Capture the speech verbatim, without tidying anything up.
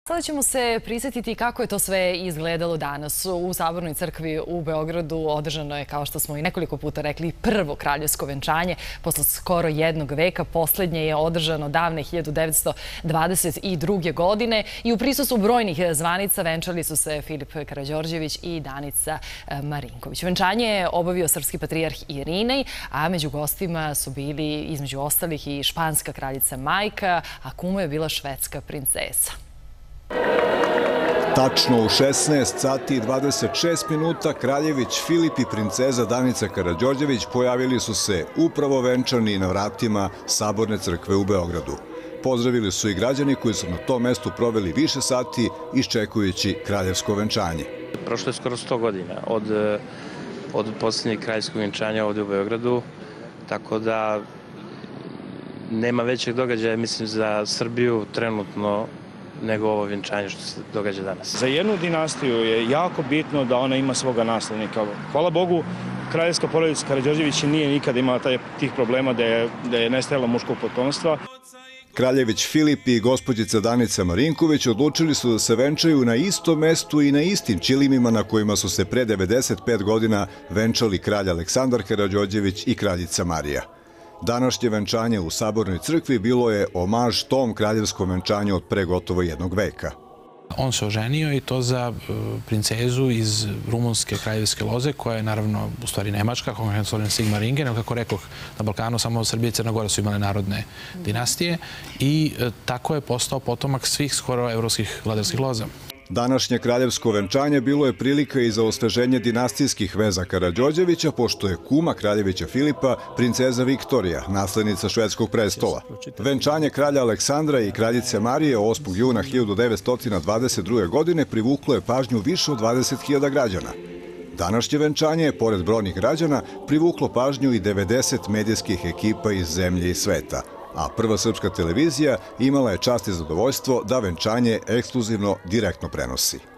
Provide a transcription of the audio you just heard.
Sada ćemo se prisjetiti kako je to sve izgledalo danas. U Sabornoj crkvi u Beogradu održano je, kao što smo i nekoliko puta rekli, prvo kraljevsko venčanje posle skoro jednog veka. Poslednje je održano davne hiljadu devetsto dvadeset druge. godine i u prisustvu brojnih zvanica venčali su se Filip Karađorđević i Danica Marinković. Venčanje je obavio srpski patrijarh Irinej, a među gostima su bili između ostalih i španska kraljica Majka, a kuma je bila švedska princeza. Tačno u šesnaest sati i dvadeset šest minuta kraljević Filip i princeza Danica Karađorđević pojavili su se upravo venčani na vratima Saborne crkve u Beogradu. Pozdravili su i građani koji su na tom mestu proveli više sati iščekujući kraljevsko venčanje. Prošlo je skoro sto godina od, od posljednjeg kraljevskog venčanja ovdje u Beogradu, tako da nema većeg događaja, mislim, za Srbiju trenutno nego ovo venčanje što se događa danas. Za jednu dinastiju je jako bitno da ona ima svoga naslednika. Hvala Bogu, kraljevska porodica Karađorđević nije nikada imala taj, tih problema da je, da je nestajalo muškog potomstva. Kraljević Filip i gospođica Danica Marinković odlučili su da se venčaju na istom mestu i na istim ćilimima na kojima su se pre devedeset pet godina venčali kralj Aleksandar Karađorđević i kraljica Marija. Današnje venčanje u Sabornoj crkvi bilo je omaž tom kraljevskom venčanju od pre gotovo jednog veka. On se oženio i to za princezu iz rumunske kraljevske loze, koja je naravno u stvari nemačka, konkretno Sigmaringen, kako rekoh, na Balkanu samo Srbija i Crna Gora su imale narodne dinastije i tako je postao potomak svih skoro evropskih vladarskih loza. Današnje kraljevsko venčanje bilo je prilika i za osveženje dinastijskih veza Karađorđevića, pošto je kuma kraljevića Filipa princeza Viktorija, naslednica švedskog prestola. Venčanje kralja Aleksandra i kraljice Marije osmog juna hiljadu devetsto dvadeset druge. godine privuklo je pažnju više od dvadeset hiljada građana. Današnje venčanje, pored brojnih građana, privuklo pažnju i devedeset medijskih ekipa iz zemlje i sveta. A Prva srpska televizija imala je čast i zadovoljstvo da venčanje ekskluzivno direktno prenosi.